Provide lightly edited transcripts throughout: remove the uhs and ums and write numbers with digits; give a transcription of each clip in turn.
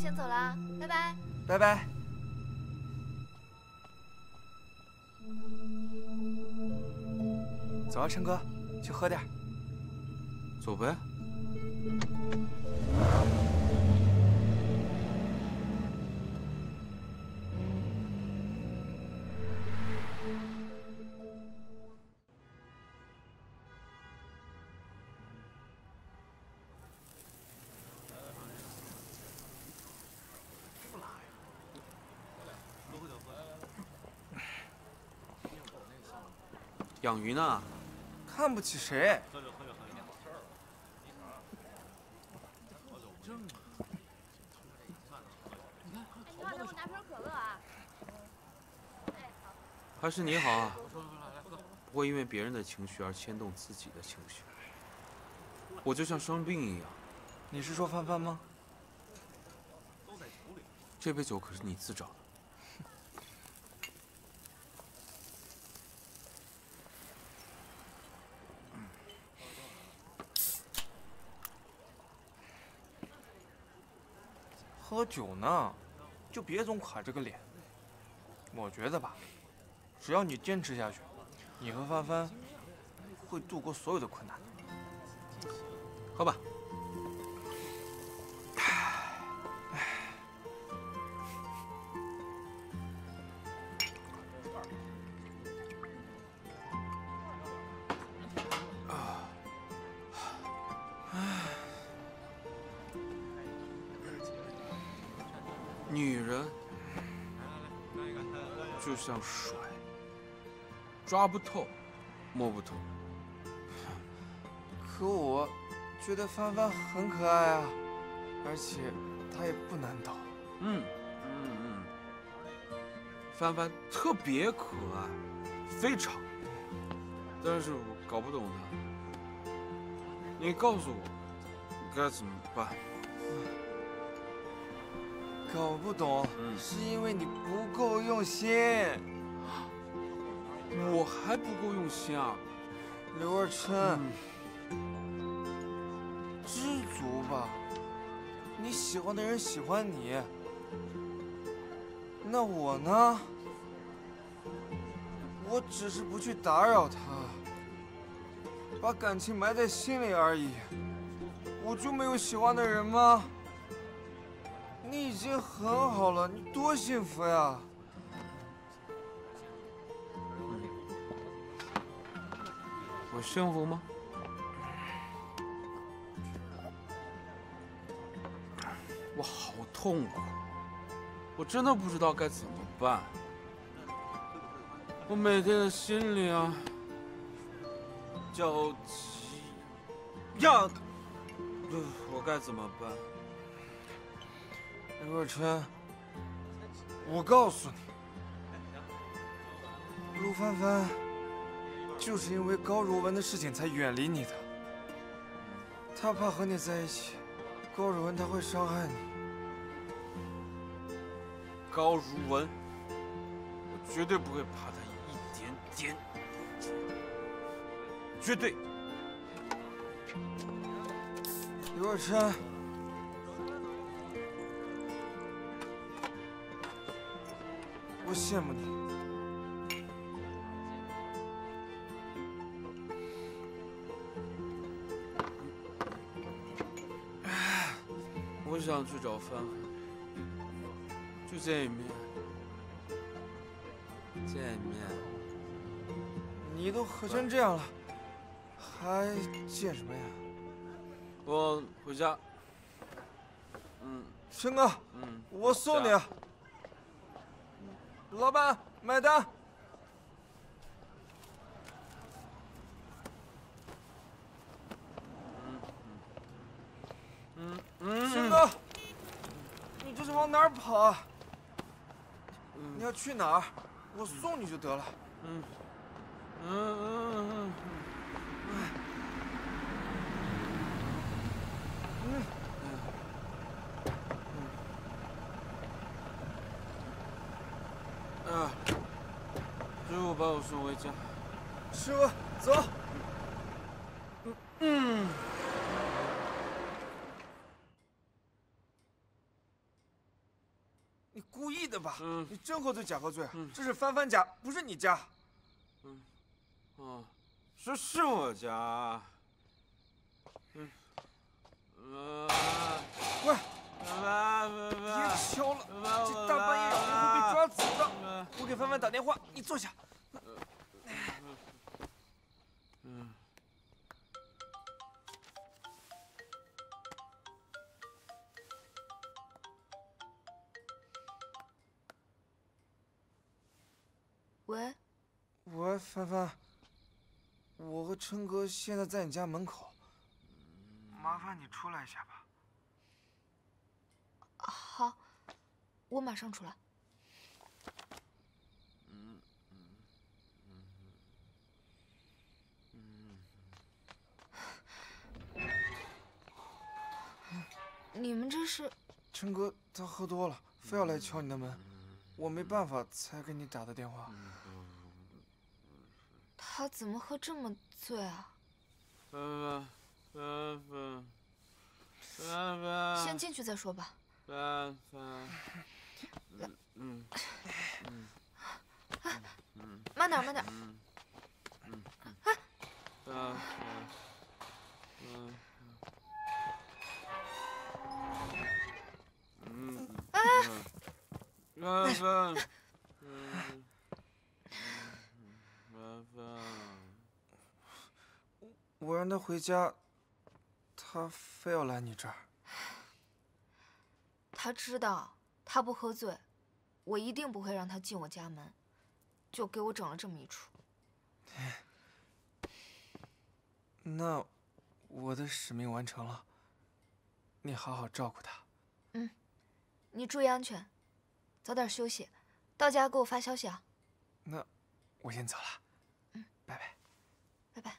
先走啦，拜拜。 拜拜。走啊，琛哥，去喝点。 走呗。养鱼呢？ 看不起谁？ 哎，你快给我拿瓶可乐啊！哎，好。 还是你好啊，不会因为别人的情绪而牵动自己的情绪。我就像生病一样。 你是说帆帆吗？ 这杯酒可是你自找的。 喝酒呢，就别总垮着个脸。我觉得吧，只要你坚持下去，你和帆帆会度过所有的困难。 喝吧。女人就像水，抓不透，摸不透。 可我觉得帆帆很可爱啊，而且她也不难倒。 帆帆特别可爱，非常。但是我搞不懂她。你告诉我该怎么办？ 搞不懂，是因为你不够用心。 我还不够用心啊， 刘若琛，知足吧。你喜欢的人喜欢你，那我呢？我只是不去打扰他，把感情埋在心里而已。我就没有喜欢的人吗？你已经很好了，你多幸福呀！ 我幸福吗？我好痛苦，我真的不知道该怎么办。我每天的心里啊，焦急呀，我该怎么办？ 刘若琛，我告诉你，陆帆帆就是因为高如文的事情才远离你的。他怕和你在一起，高如文他会伤害你。 高如文，我绝对不会怕他一点点，绝对。 刘若琛。我羡慕你。 我想去找帆帆，就见一面。见一面。 你都喝成这样了，还见什么呀？ 我回家。 琛哥，我送你。老板，买单。琛哥，你这是往哪儿跑啊？你要去哪儿？我送你就得了。 师傅把我送回家。 师傅，走。 吧？ 嗯你真喝醉假喝醉？ 嗯这是帆帆家，不是你家。 哦，是我家。 喂， 别别敲了，这大半夜扰民会被抓走的。我给帆帆打电话，你坐下。 喂， 喂，帆帆，我和琛哥现在在你家门口，麻烦你出来一下吧。 好，我马上出来。你们这是？ 琛哥他喝多了，非要来敲你的门，我没办法才给你打的电话。 他怎么喝这么醉啊？ 帆， 先进去再说吧。慢点，慢点。 我让他回家，他非要来你这儿。 他知道他不喝醉，我一定不会让他进我家门，就给我整了这么一出。 那我的使命完成了，你好好照顾他。 你注意安全，早点休息，到家给我发消息啊。 那我先走了，拜拜。 拜拜。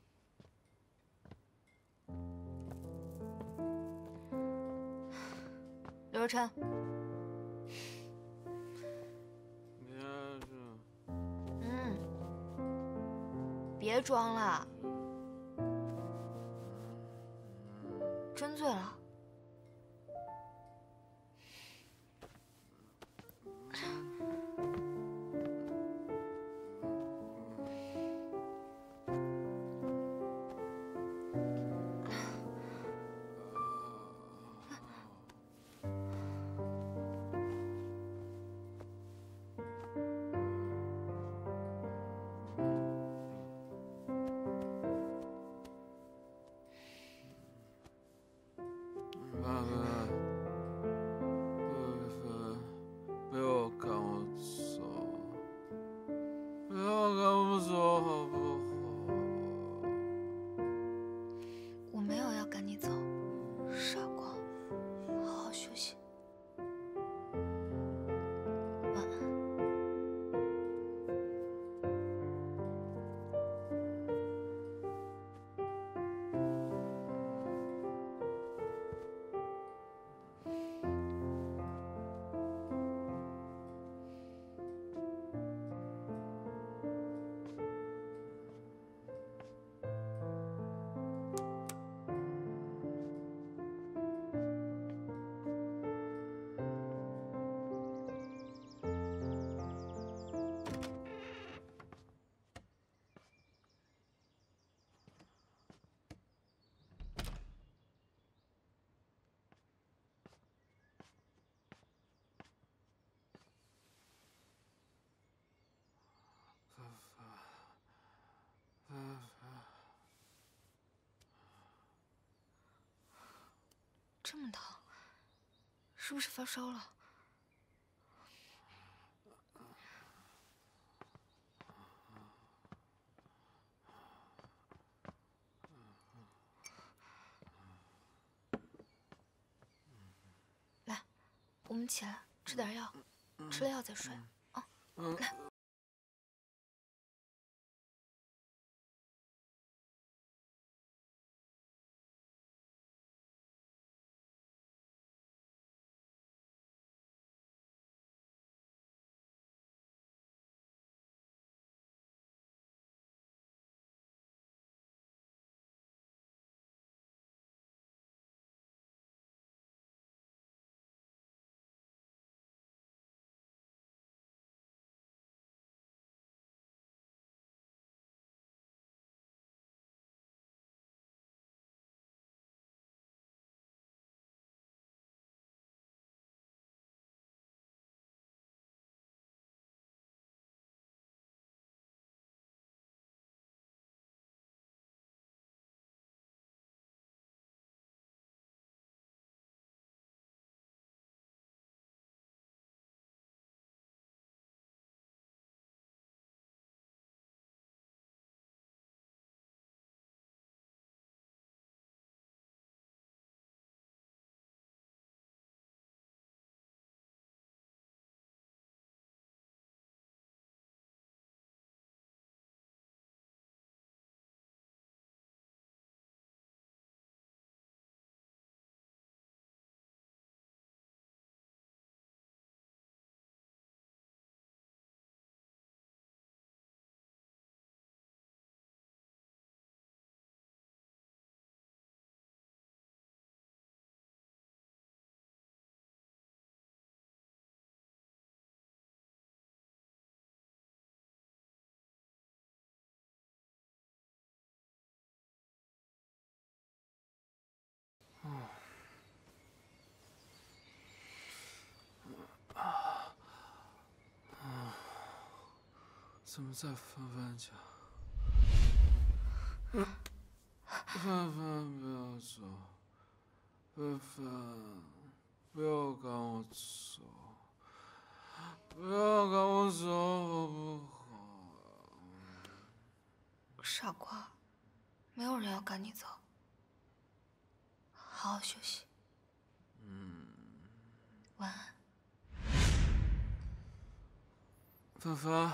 刘若琛，别装了，真醉了。 不要赶我走，不要赶我走，好不好？ 我没有要赶你走，傻瓜，好好休息。晚安。这么疼，是不是发烧了？来，我们起来吃点药，吃了药再睡啊。来。 怎么在帆帆家？帆帆不要走，帆帆不要赶我走，不要赶我走好不好？ 傻瓜，没有人要赶你走，好好休息。晚安。 帆帆。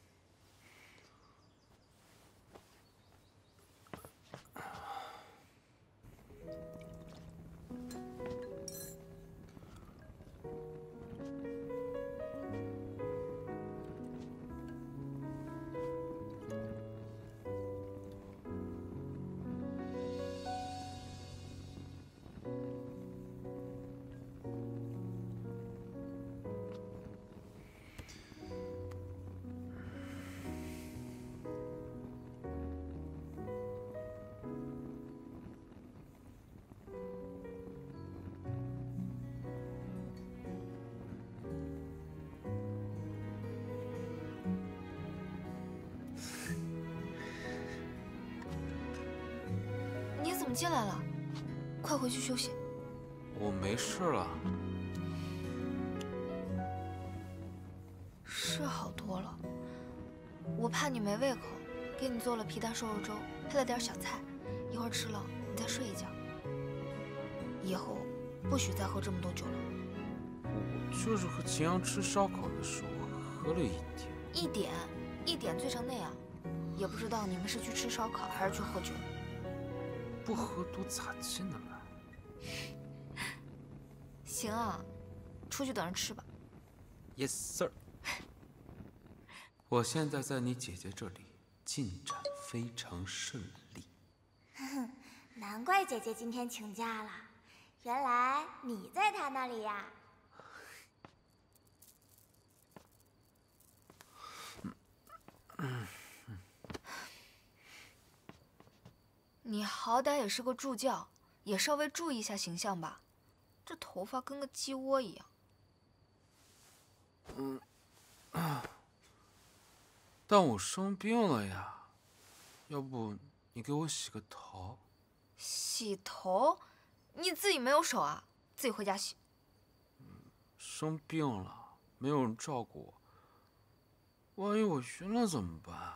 你怎么进来了？快回去休息。 我没事了。 是好多了，我怕你没胃口，给你做了皮蛋瘦肉粥，配了点小菜，一会儿吃了你再睡一觉。以后不许再喝这么多酒了。 我就是和秦阳吃烧烤的时候喝了一点。 一点醉成那样，也不知道你们是去吃烧烤还是去喝酒。 不喝多咋进得来？ 行啊，出去等着吃吧。 Yes sir。我现在在你姐姐这里，进展非常顺利。 难怪姐姐今天请假了，原来你在她那里呀。 你好歹也是个助教，也稍微注意一下形象吧。这头发跟个鸡窝一样。 但我生病了呀，要不你给我洗个头？ 洗头？你自己没有手啊？自己回家洗。 生病了，没有人照顾我，万一我晕了怎么办？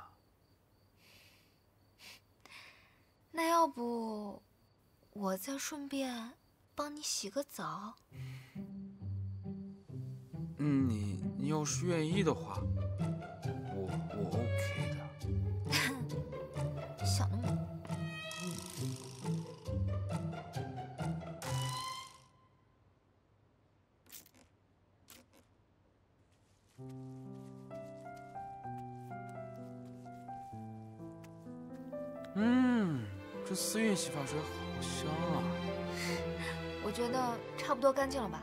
那要不我再顺便帮你洗个澡？ 你要是愿意的话，我 OK 的。 想那么多。 这思韵洗发水好香啊！ 我觉得差不多干净了吧？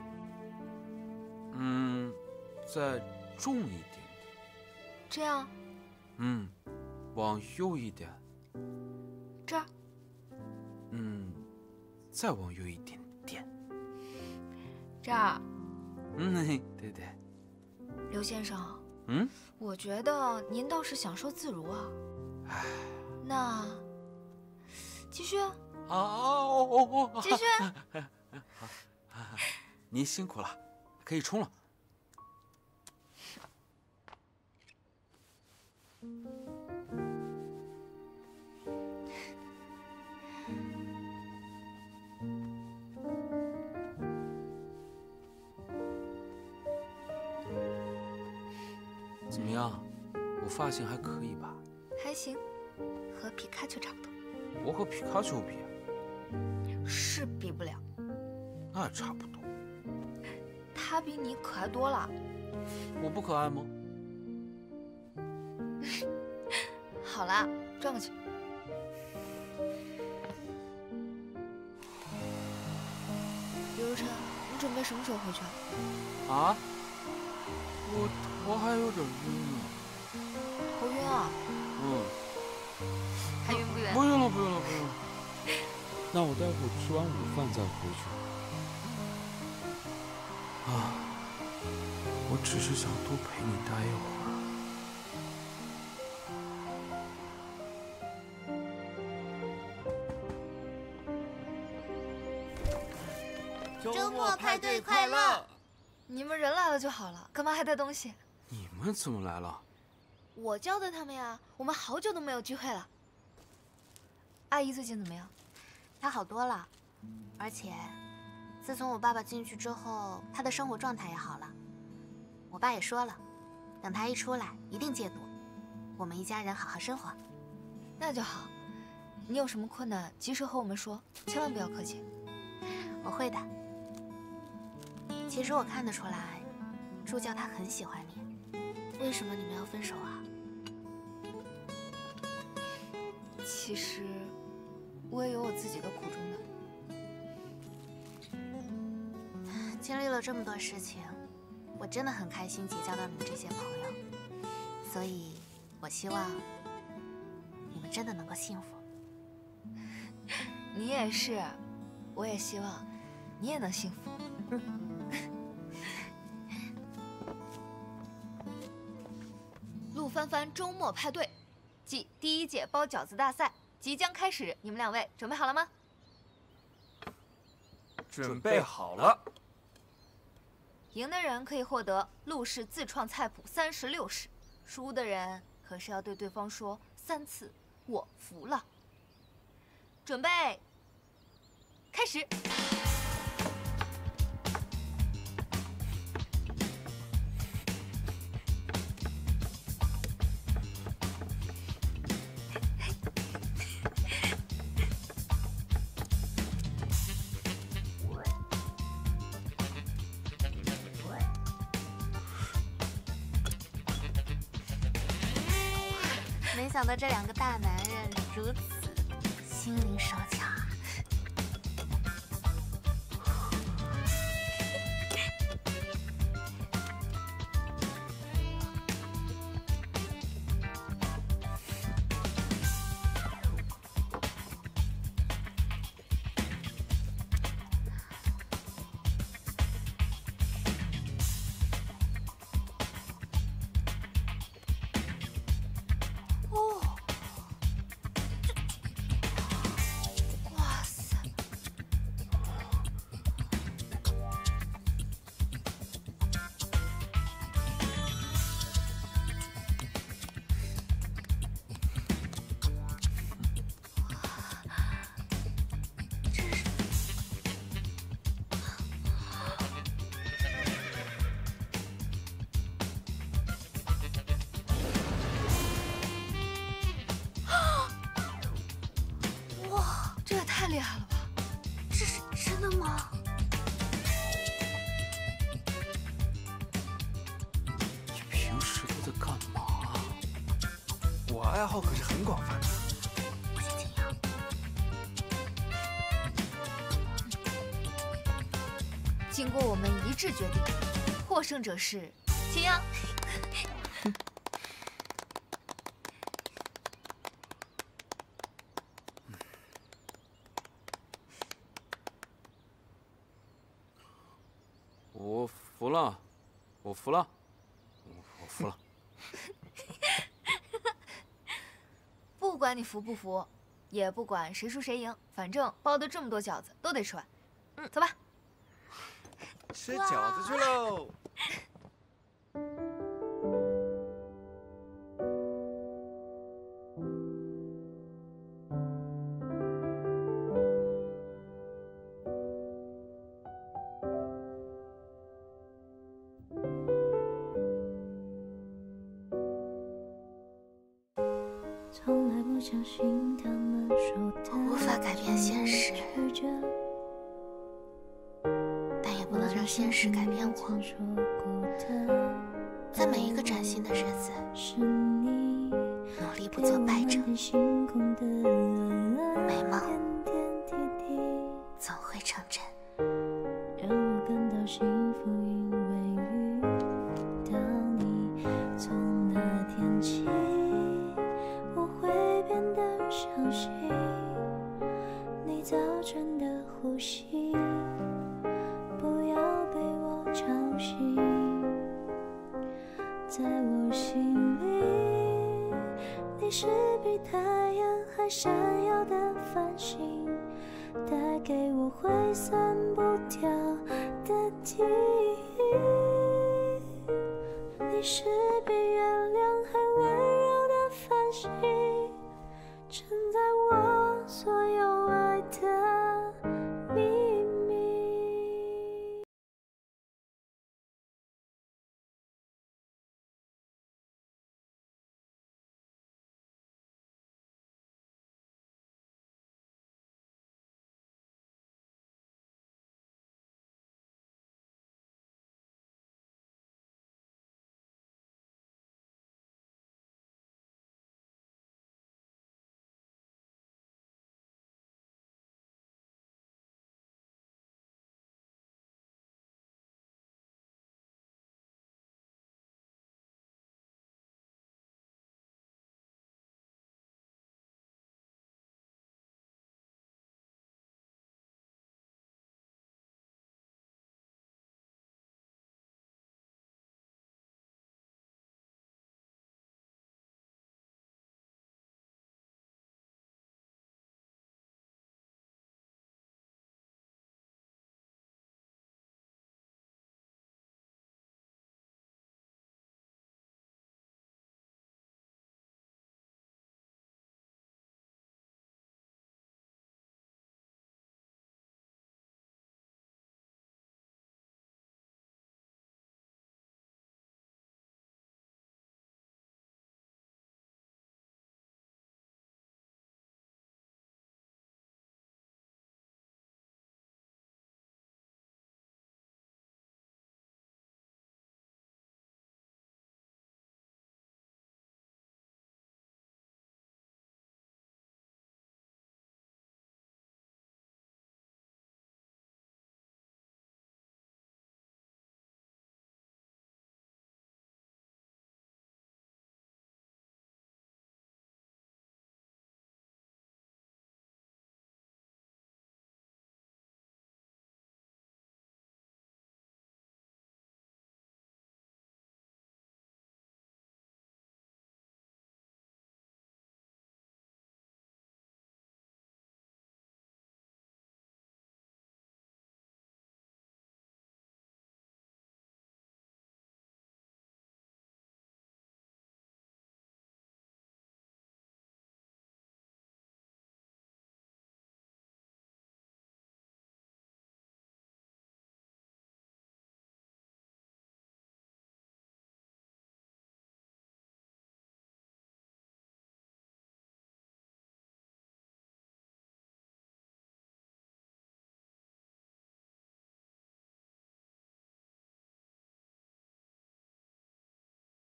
再重一点点。 这样？ 往右一点。 这儿？ 再往右一点点。 这儿？ 对对。 刘先生，我觉得您倒是享受自如啊。那继续。继续。 您辛苦了，可以冲了。怎么样？我发型还可以吧？ 还行，和皮卡丘差不多。 我和皮卡丘比， 是比不了。 那也差不多。 他比你可爱多了。 我不可爱吗？ 好啦，转过去。刘如琛，你准备什么时候回去啊？ 啊？我头还有点晕呢。 头晕啊？还晕不晕？ 不晕了，不晕了，不晕了。那我待会儿吃完午饭再回去。我只是想多陪你待一会儿。 周末派对快乐！ 你们人来了就好了，干嘛还带东西？ 你们怎么来了？ 我叫的他们呀，我们好久都没有聚会了。阿姨最近怎么样？ 她好多了，而且自从我爸爸进去之后，她的生活状态也好了。我爸也说了，等她一出来，一定戒毒，我们一家人好好生活。 那就好。你有什么困难，及时和我们说，千万不要客气。 我会的。其实我看得出来，助教他很喜欢你。为什么你们要分手啊？ 其实，我也有我自己的苦衷的。 经历了这么多事情，我真的很开心结交到你们这些朋友，所以我希望你们真的能够幸福。 你也是，我也希望你也能幸福。陆帆帆周末派对暨第1届包饺子大赛即将开始，你们2位准备好了吗？ 准备好了。 赢的人可以获得陆氏自创菜谱36式，输的人可是要对对方说3次“我服了”。准备，开始。 没想到这2个大男人如此心灵手巧啊！ 哇塞！哇，这也太厉害了吧！ 这是真的吗？ 你平时都在干嘛？ 我爱好可是很广泛的。 我先请药。 经过我们一致决定，获胜者是秦阳。 我服了，我服了，我服了。 不管你服不服，也不管谁输谁赢，反正包的这么多饺子都得吃完。走吧。 吃饺子去喽！ 从来不相信他们说的， 我无法改变现实，但也不能让现实改变我。在每一个崭新的日子，努力不做败者，美梦总会成真。 让我感到幸福，因为遇到你。从那天起，我会变得相信你早晨的呼吸，不要被我吵醒。在我心里，你是比太阳还闪耀的繁星，带给我挥散不掉的记忆。你是比